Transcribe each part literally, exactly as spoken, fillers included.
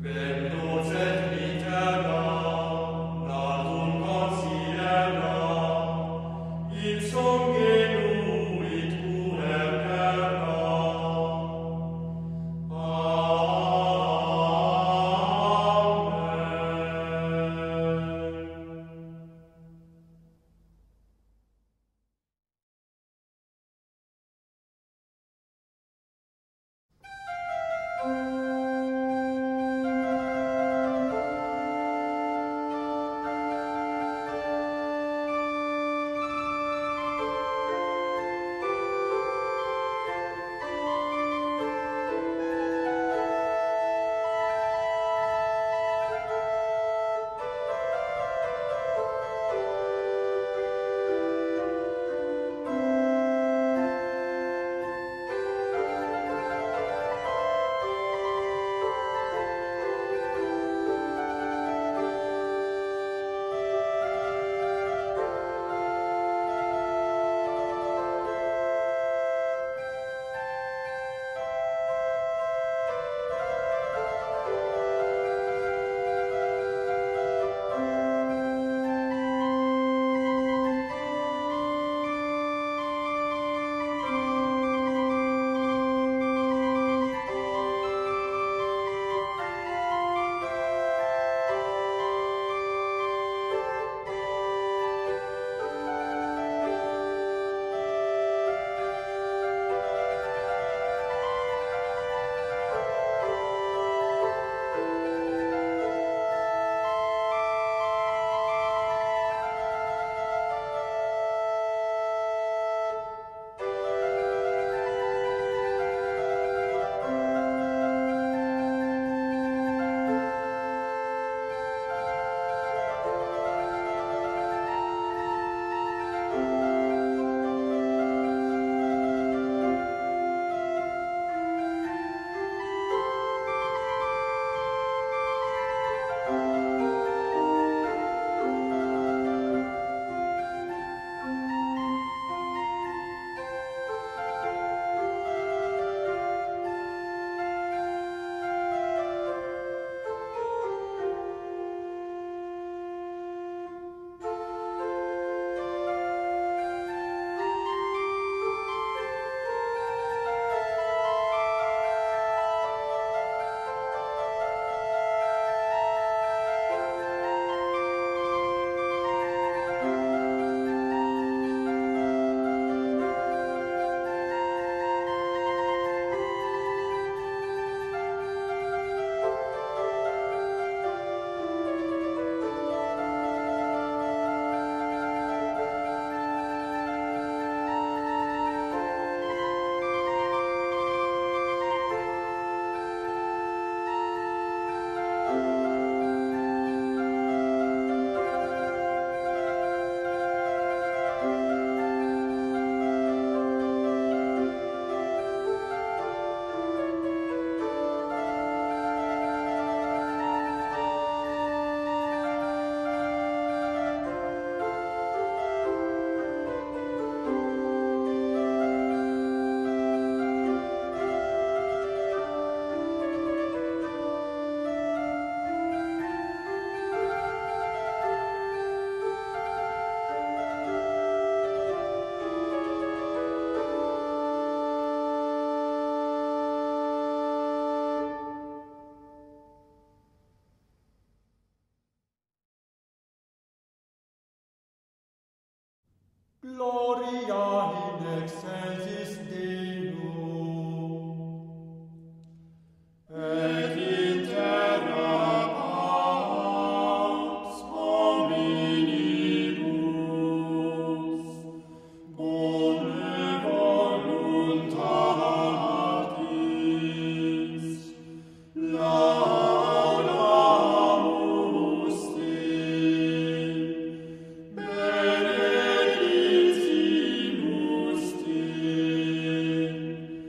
Gloria in excelsis Deo, et in terra pax hominibus, bone voluntatis, laudamus te, benedicimus te,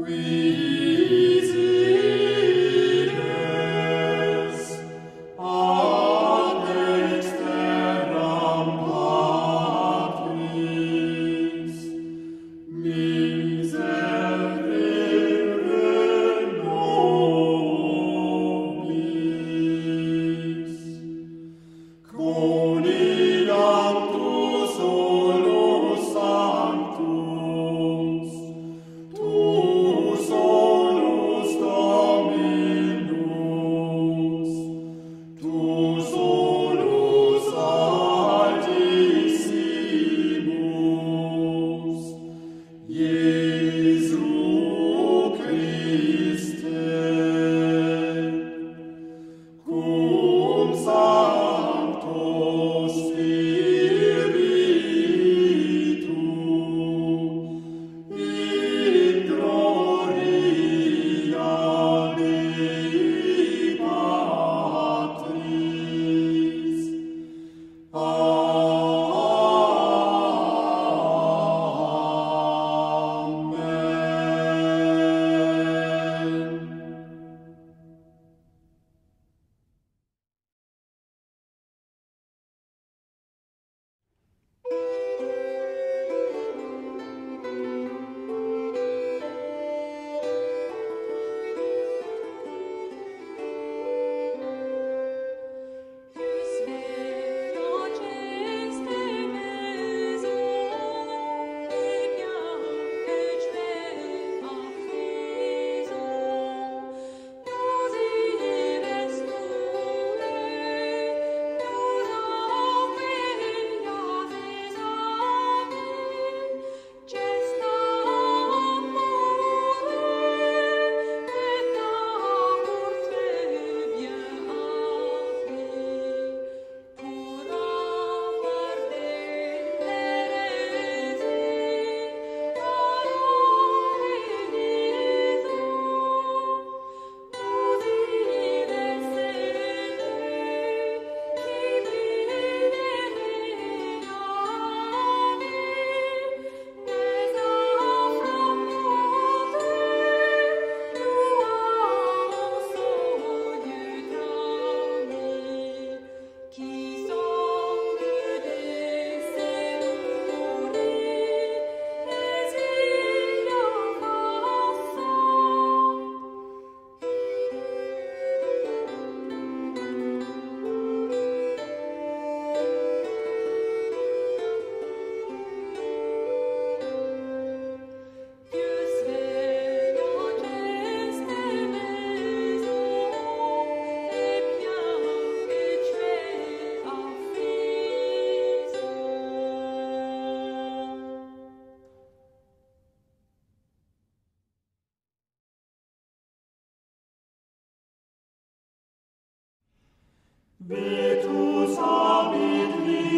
Vitus habit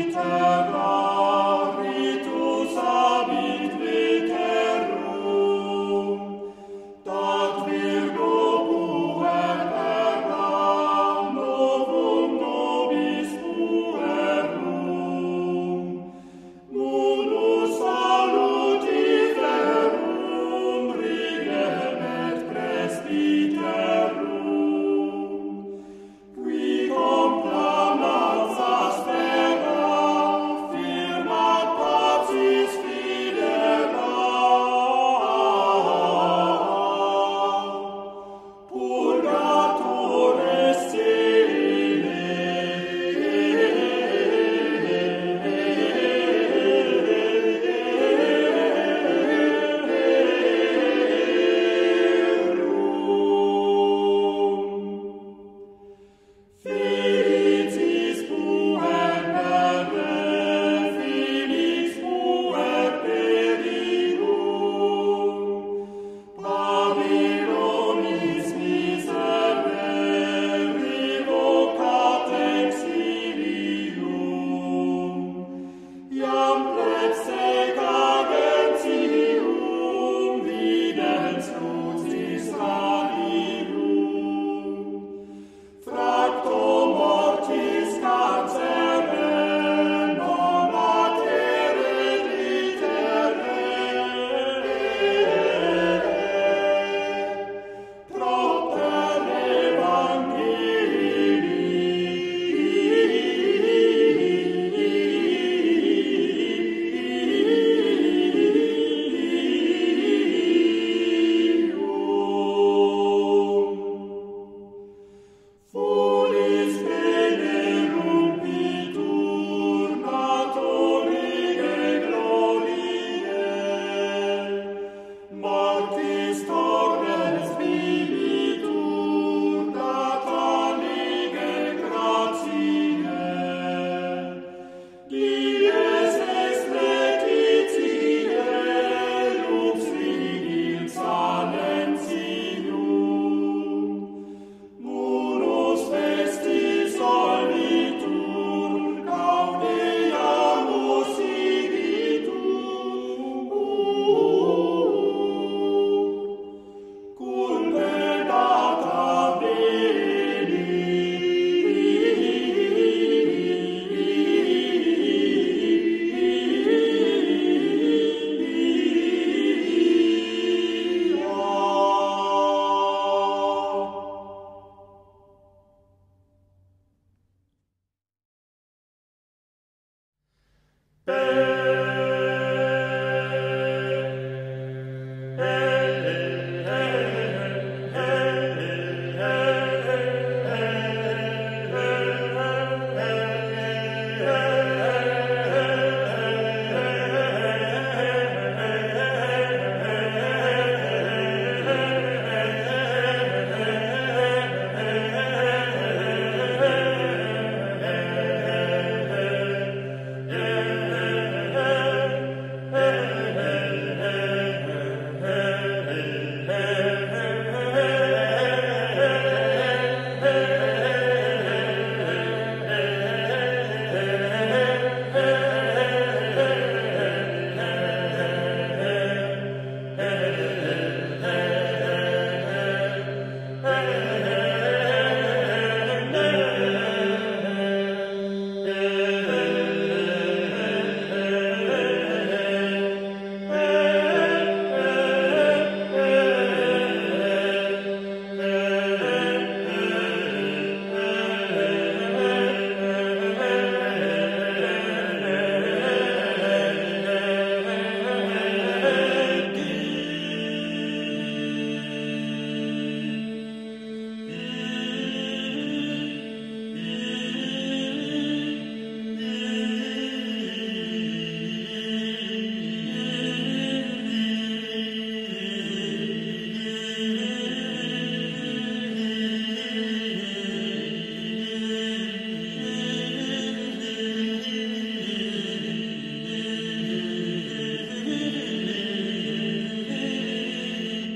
litera, ritus habit veterum, dat virgo puer terra, novum nobis puerum, munus salutiferum, rigem et presbyterum. Qui complamat aspera,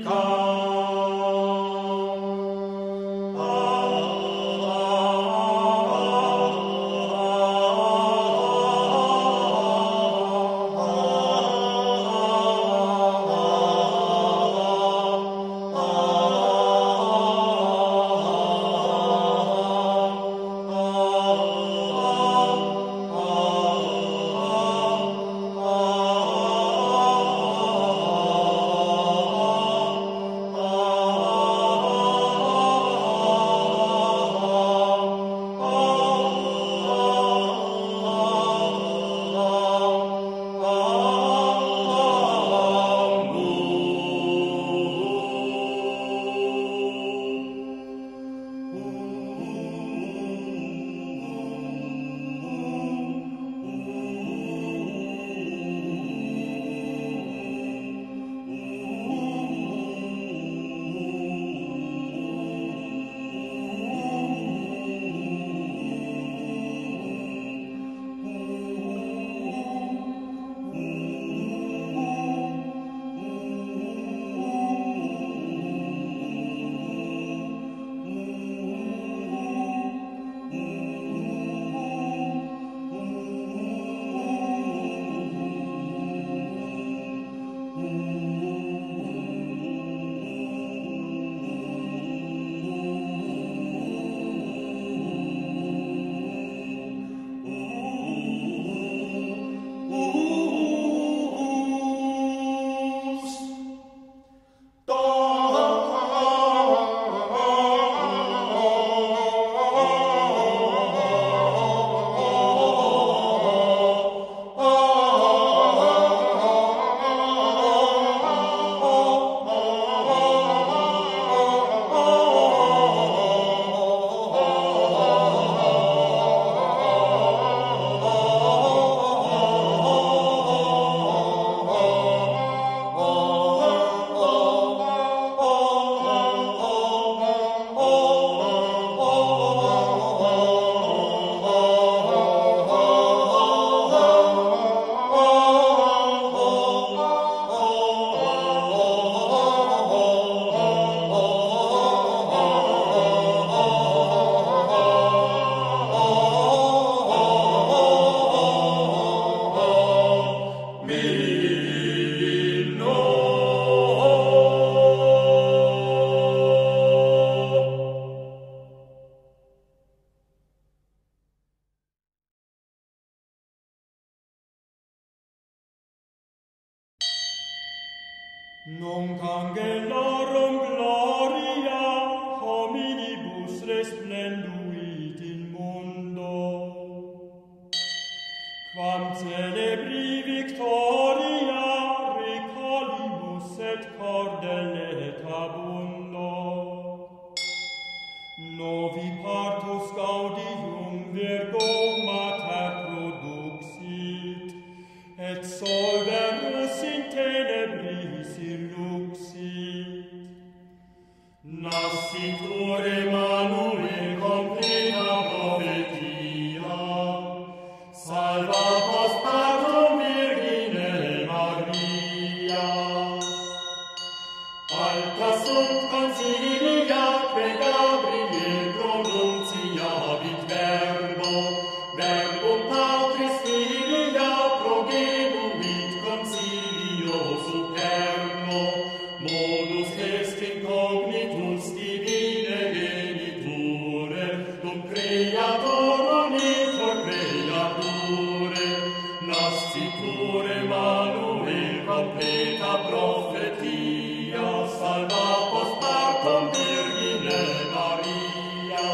Nunc angelorum gloria hominibus resplenduit in mundo. Quam celebri victoria recalibus et cordele tabundo. Novi partus gaudium virgo mater produxit, et solverus in tenebris illuxit. Nascitur Emmanuel completa prophetia, salva post partum Virgine Maria. Alta sunt consilia que Gabriel pronunciavit verbo, verbum Patris filia progenuit concilio superno, modus est incognitus divine geniture, dum creator unitor creature, nascitur Emmanuel completa prophetia, salva post partum Virgine Maria.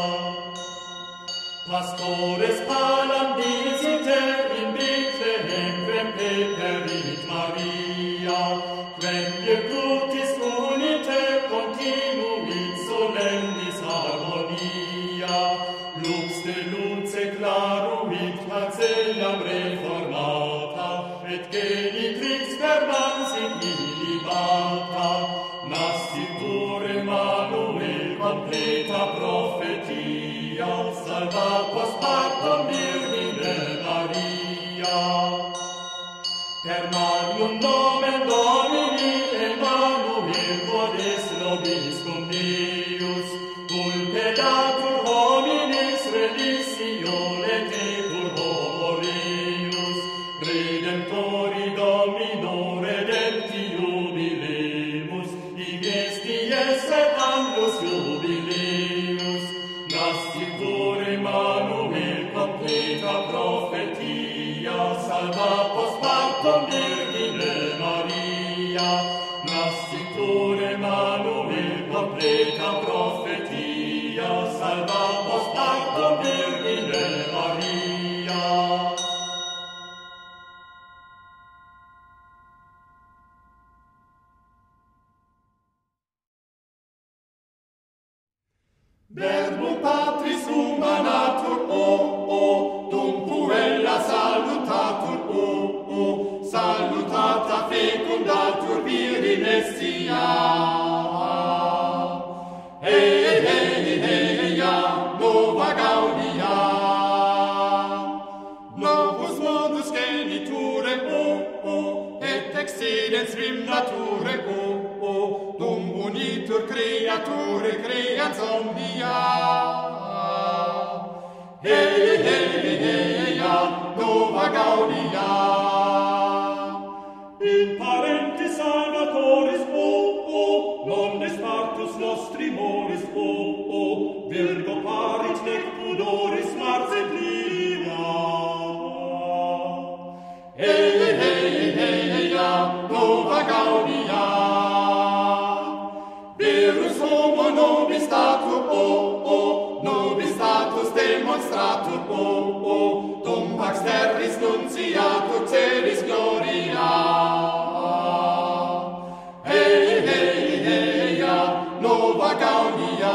Pastores palam diciter in Bethlehem quem peperit Maria, quem virtutis unite continuit solemnis harmonia, lux de luce claruit canceliam reformata, et genitrix verbans in illibata. Nascitur Emmanuel completa prophetia, salva post partum Virgine Maria. Per magnum nomen Domini Emmanuel dies et annus jubileus, nascitur Emmanuel completa prophetia, salva post partum Virgine Maria. Nascitur Emmanuel completa prophetia, salva post partum Virgine Maria. Verbum Patris humanatur, o, o, dum puella salutatur, o, o, salutata fecundatur virinessia. Hey, hey, hey, ja, nova gaudia. Novus modus geniture, o, o, et excedens vim nature, o, o, dum unitur creature creans omnia. Hey, hey, hey, ja, nova gaudia. In parenti salvatoris, o, o, non despartus nostri moris, o, o, virgo parit nec pudoris mars et lima. Hey, hey, hey, ja, nova gaudia. Verus homo nobis statur, o, o, nobis status demonstratur, o, o, dum pax terris nunciatur celis gloria. Hey, hey, hey, ja, nova gaudia.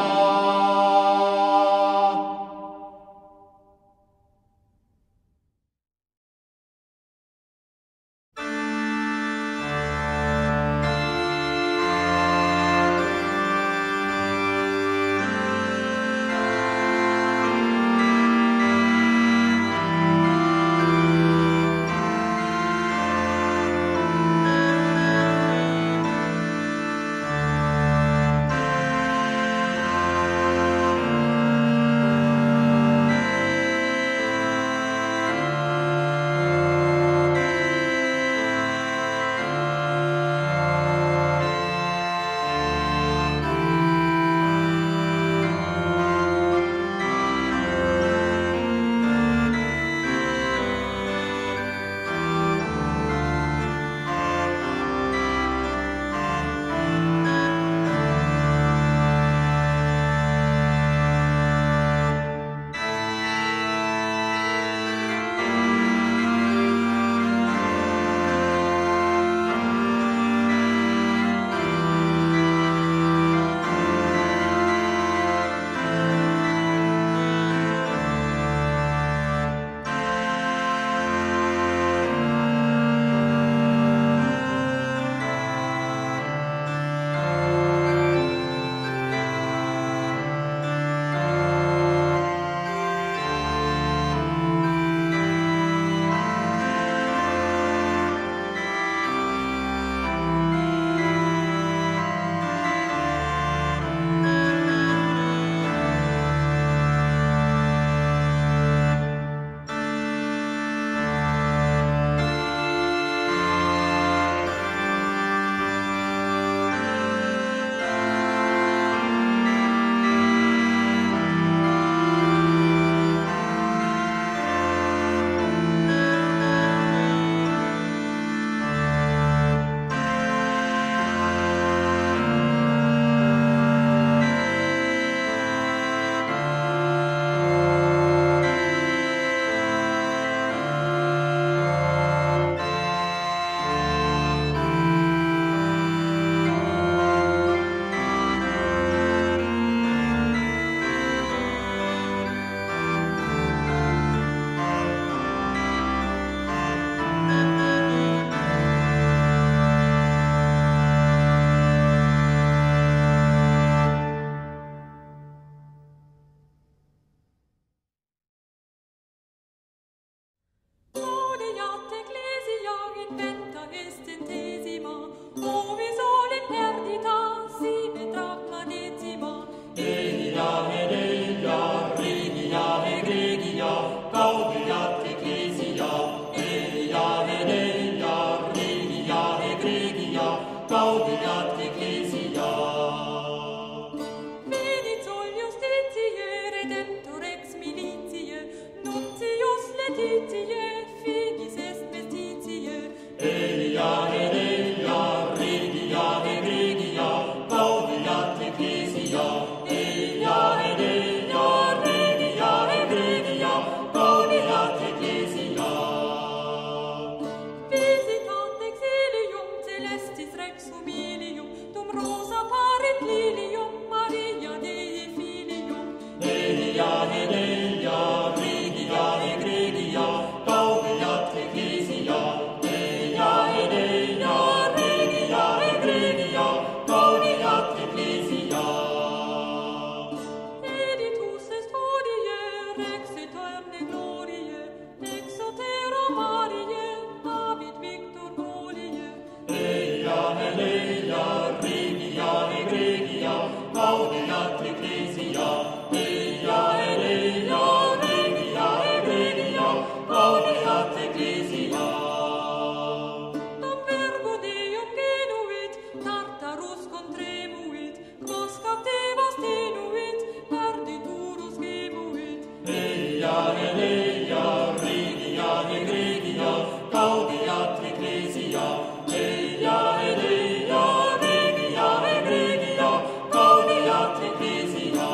gaudiat ecclesia, Eia, Eia, Regia, Regia, gaudiat ecclesia. Am verbo Deum genuit, Tartarus contremuit, quos captivos tenuit, perditurus gemuit. Eia, Eia, Regia, Regia, gaudiat ecclesia, Eia, Eia, Regia, Regia, gaudiat ecclesia.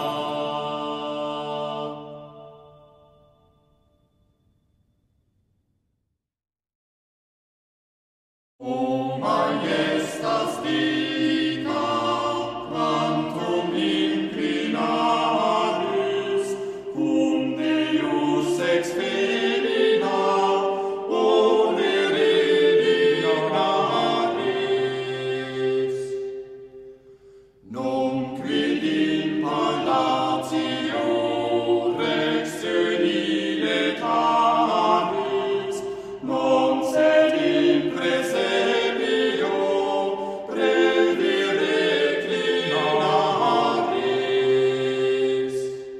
O majestas dica, quantum inclinaris, cum Deus ex femina, overe dignaris. Non quid in palatio rex senilitaris, non sed in presepio previre reclinaris.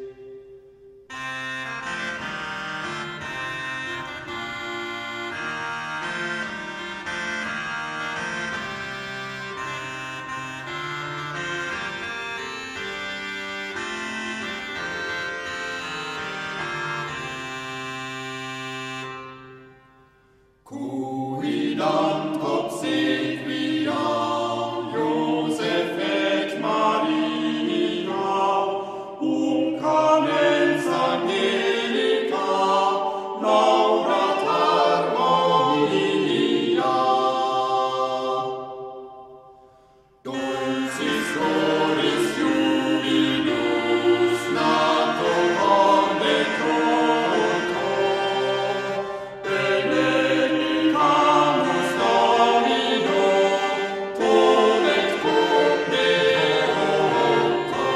Cuidant obsequia Joseph et Maria, um camens angelica, laudat harmonia. Dulcis floris jubilus nato condecoto, benedicamus Domino, cum et cum Deoto.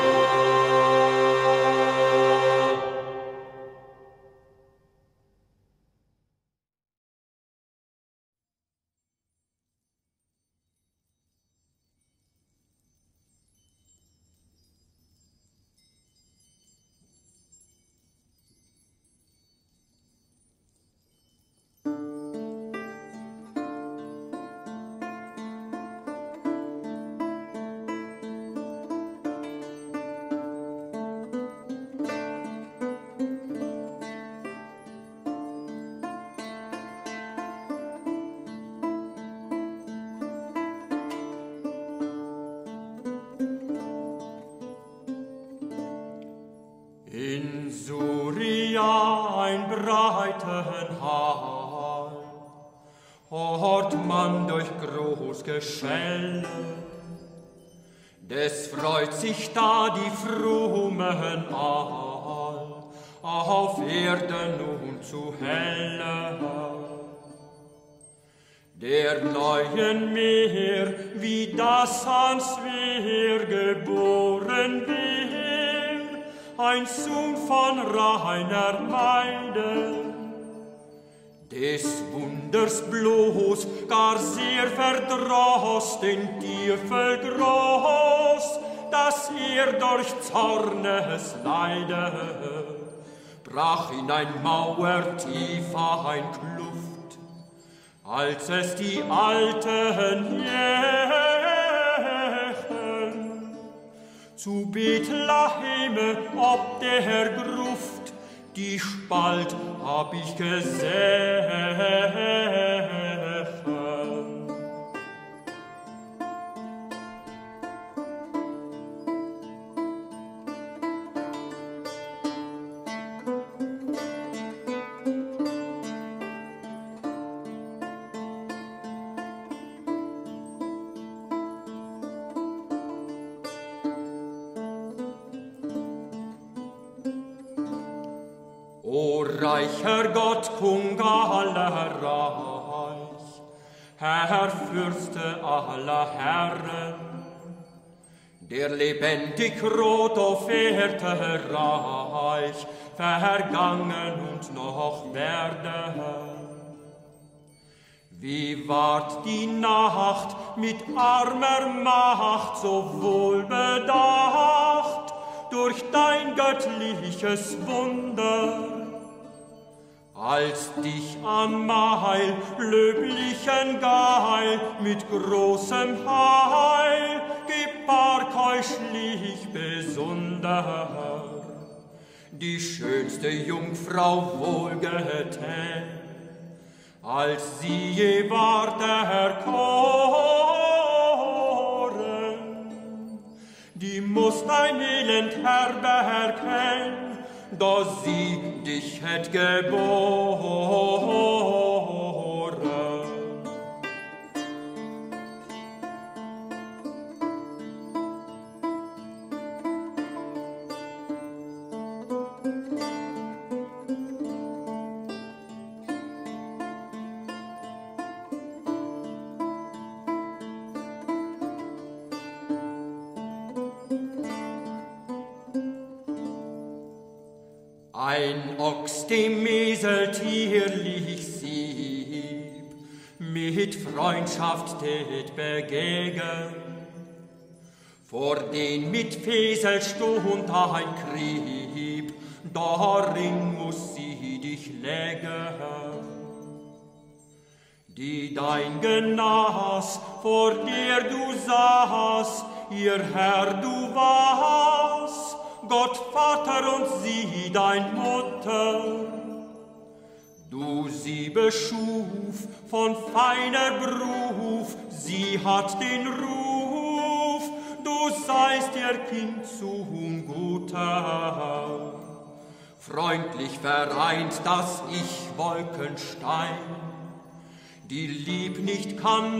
In Suria ein breiten Hall, hort man durch groß Geschell. Des freut sich da die frommen all, auf Erden nun zu helle. Der neuen Meer, wie das ans Wehr geboren wär, ein Sohn von reiner Weide, des Wunders bloß gar sehr verdroß den Teufel groß, dass er durch Zornes Leide brach in ein Mauer tiefer ein Kluft, als es die alten Jächen zu Bethleheme ob der Gruft die Spalt hab ich gesehen. O reicher Gott, Kung aller Reich, Herr Fürste aller Herren, der lebendig rot auf Erde reich, vergangen und noch werde. Wie ward die Nacht mit armer Macht so wohl bedacht, durch dein göttliches Wunder. Als dich am Mail, löblichen Geil, mit großem Heil, gebar keuschlich besonder, die schönste Jungfrau wohlgetän, als sie je ward erkoren. Die mußt dein Elend herbergen, da sie dich hätt geboren. Ein Ochs dem Esel tierlich sieb, mit Freundschaft tät begeggen. Vor den mit Fesel stund ein Krieb, darin muß sie dich legen. Die dein Genas, vor der du sahst, ihr Herr du warst, Gott Vater und sie dein Mutter. Du sie beschuf von feiner Beruf, sie hat den Ruf, du seist ihr Kind zum Guter. Freundlich vereint das Ich Wolkenstein, die Lieb nicht kann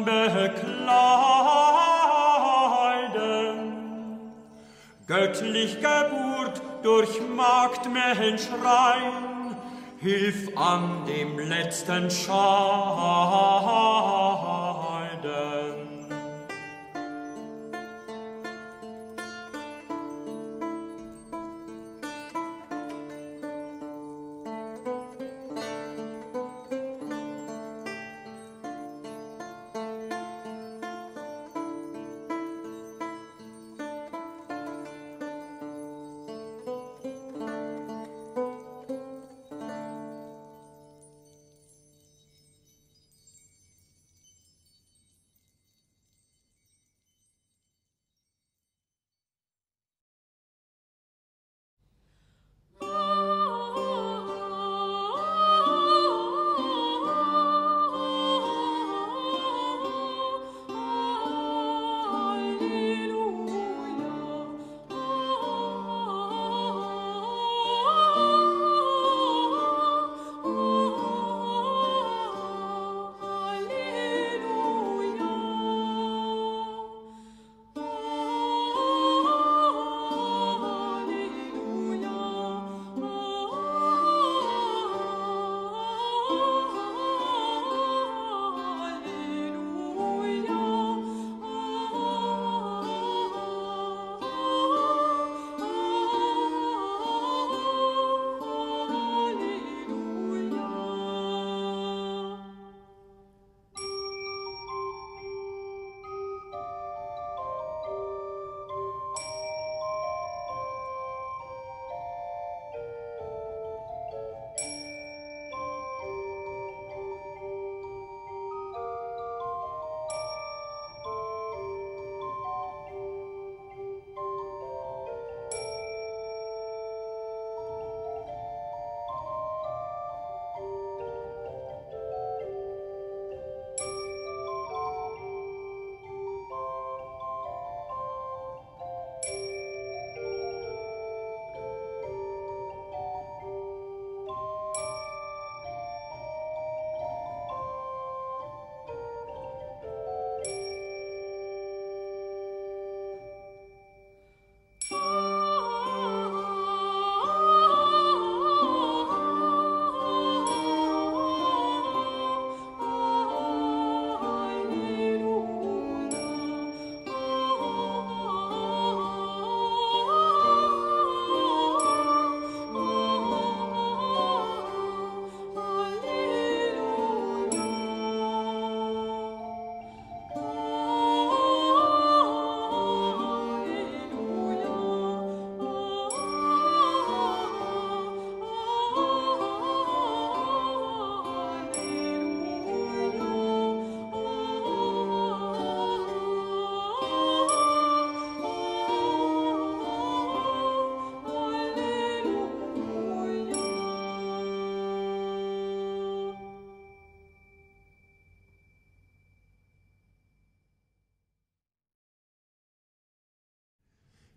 bekleiden. Göttlich Geburt durch Magdmensch rein, hilf an dem letzten Scheiden.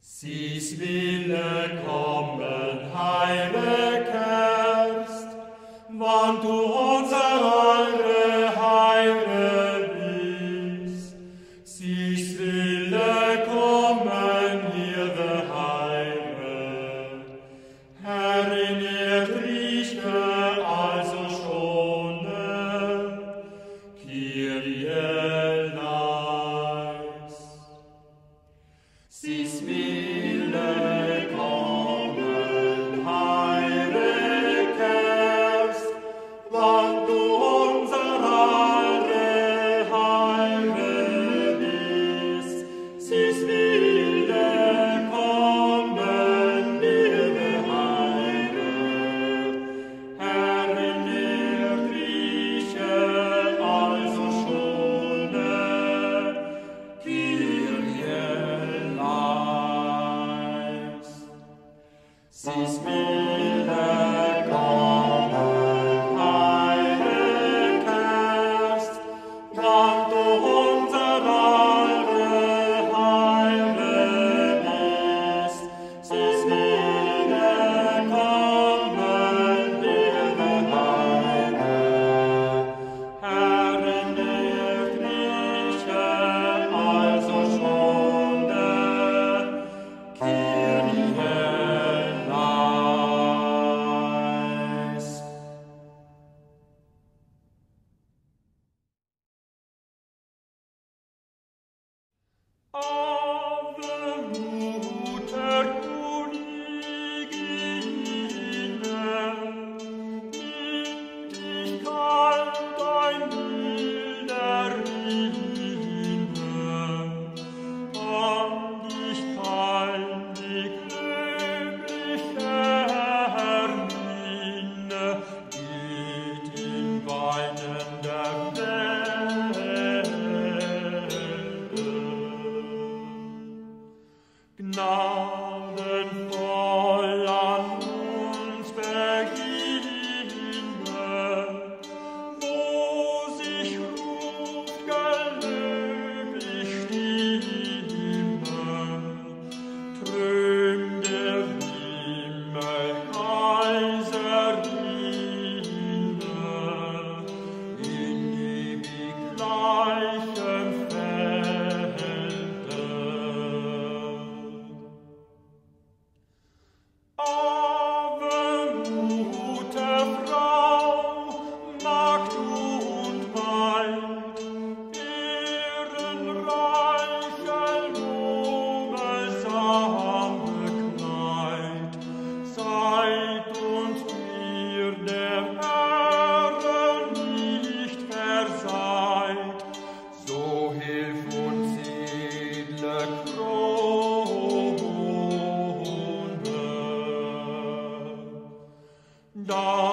Sie's Wille kommen, heile Kerst, wann du unser alle Heile bist. Sie's Wille kommen, ihre Heile, Herrin, ihr rieche also schone, Kyrie leis. Sie's Wille kommen, heile Kerst, wann du unser alle Heile bist. Sie's Wille kommen, liebe Heile, Herrin, ihr rieche also schone, Kyrie leis. Sie's Wille kommen, heile Kerst, wann du unser alle Heile bist. Sie's Wille kommen, liebe Heile, Herrin, ihr rieche also schone, Kyrie leis. Ave Mutter Königine, nimm dich kalt ein milder Rine, an dich peinlich glückliche Hermine, geht in weinender Wälde. Gnadenvoll an uns beginne, wo sich ruft gelöblich Stimme, trübende Himmel, Kaiserine, in ewig gleichem Felde. Ave Mutter Frau, Magd und Maid, ehrenreiche Lobesam bekleid, seid uns wir der Ehre nicht verseit, so hilf uns edle Krone. Da